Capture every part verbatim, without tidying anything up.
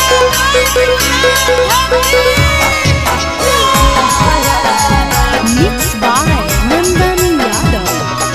Mixed by Nandan Yadav.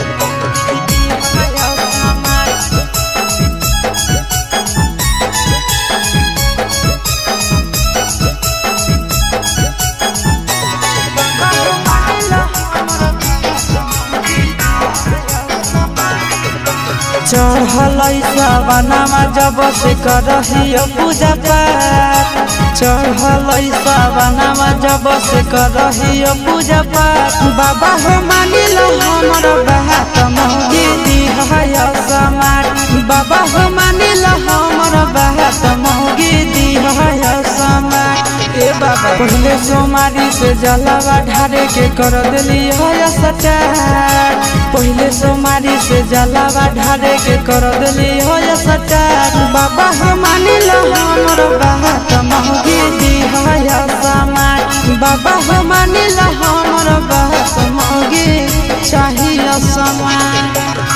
चढ़ल सवनमा जब से करहियो पूजा पाठ चढ़ल सवनमा जब से करहियो पूजा पाठ बाबा हो मानिल हमर बात मौगी दिहय समाट बाबा हो मानिल हमर बात मौगी दिहय समाट ए बाबा पहले सोमारी से जलवा ढारे के कर दिली है सटार पहले सोमारी से जलवा ढारे के कर दिली है सटार बाबा हो मानिल हमर बात मौगी दिहय समाट बाबा हो मानिल हमर बात मौगी चाहिए समाट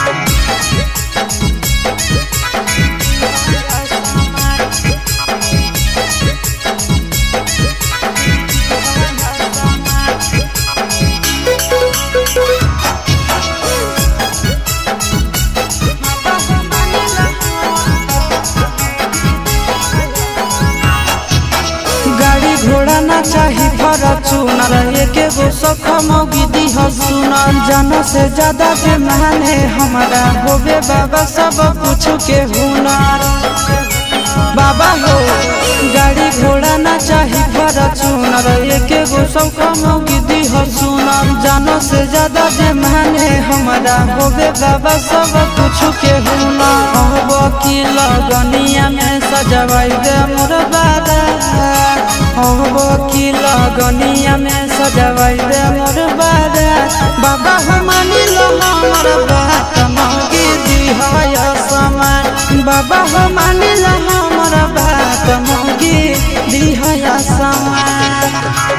घोड़ा ना चाही फॉर्च्यूनर एके गो सख मौगी दिह सुनर जान से ज्यादा के माने हमारा होबे बाबा सब कुछ के हुनर बाबा हो गाड़ी घोड़ा ना चाही फॉर्च्यूनर एके गो सख मौगी दिह सुनर जान से ज्यादा के माने हमारा होबे बाबा सब कुछ के हुनर अब की लगनिया में सजवाई दे मोर बाबा अब की लगनिया में सजवाई दे मोर बारात बाबा हो मानिल हमर बात मौगी दिहय समाट बाबा हो मानिल हमर बात मौगी दिहय समाट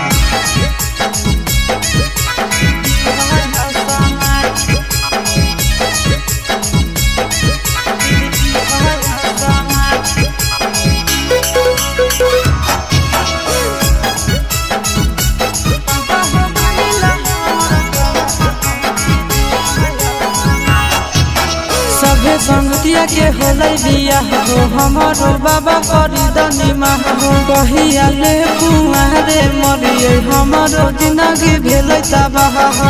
संगतिया के होलै बियाह हो हमरो बाबा करी दनिमा हो कहिया ले कुआरे मरिए हमरो जिंदगी भेलै तबाह हो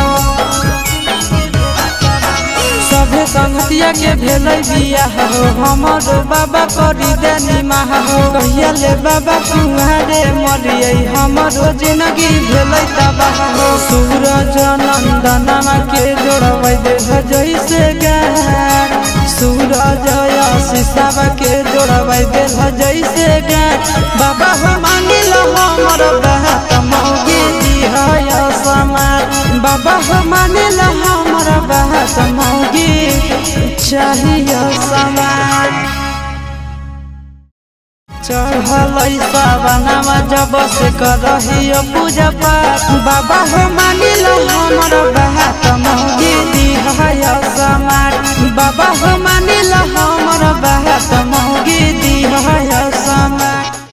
सभे संगतिया के भेलै बियाह हो हमरो बाबा करी दनिमा हो कहिया ले बाबा कुआरे मरिए हमरो जिंदगी भेलै तबाह हो सूरज नंदनमा के जोड़बै दे जैसे गान सूरज शीशा के जोड़बै दिल जैसे गान बाबा हो मानिल हमर बात मौगी दिहय समाट बाबा हो मानिल हमर बात मौगी चाहिए समाट चढ़ल सवनमा जब से करहियो पूजा पाठ बाबा हो मानिल हमर बात मौगी दिहय समाट बाबा हो मानिल हमर बात मौगी दिहय